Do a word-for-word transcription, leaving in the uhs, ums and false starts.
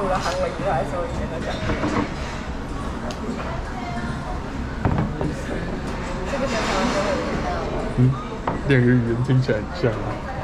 除了韩文以外，所有语言都讲得懂。这个跟台湾真的很像哦。 嗯，两个语言听起来很像啊。